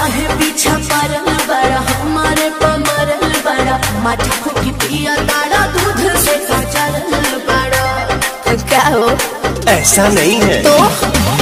काहे पीछा परल बड़ा हमारे पमरल बड़ा माटी को की पिया तारा दूध से काचरल बड़ा। क्या हो? ऐसा नहीं है तो